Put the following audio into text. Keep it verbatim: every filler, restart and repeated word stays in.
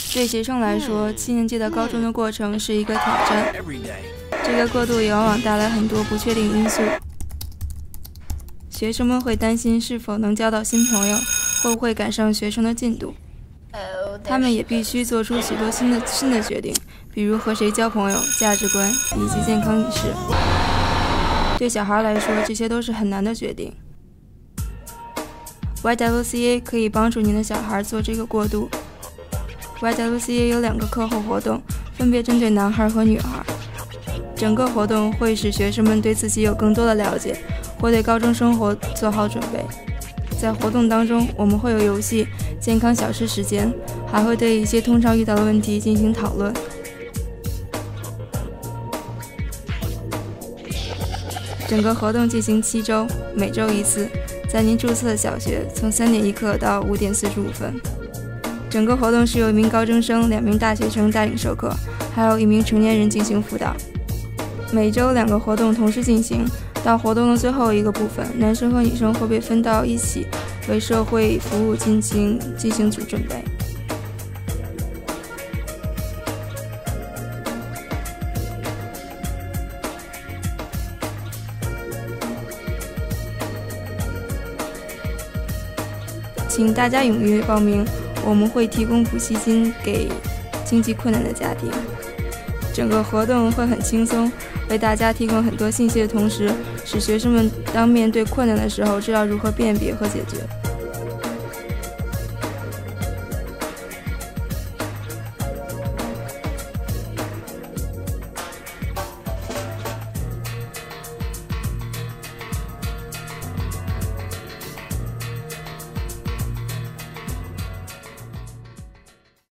对学生来说，七年级的高中的过程是一个挑战，这个过渡也往往带来很多不确定因素。学生们会担心是否能交到新朋友，会不会赶上学生的进度。他们也必须做出许多新的新的决定，比如和谁交朋友、价值观以及健康意识。对小孩来说，这些都是很难的决定。Y W C A 可以帮助您的小孩做这个过渡。Y W C A 有两个课后活动，分别针对男孩和女孩。整个活动会使学生们对自己有更多的了解，会对高中生活做好准备。在活动当中，我们会有游戏、健康小吃时间，还会对一些通常遇到的问题进行讨论。整个活动进行七周，每周一次，在您注册的小学，从三点一刻到五点四十五分。整个活动是由一名高中生、两名大学生带领授课，还有一名成年人进行辅导。每周两个活动同时进行，到活动的最后一个部分，男生和女生会被分到一起，为社会服务进行进行组准备。请大家踊跃报名，我们会提供补习金给经济困难的家庭。整个活动会很轻松，为大家提供很多信息的同时，使学生们当面对困难的时候知道如何辨别和解决。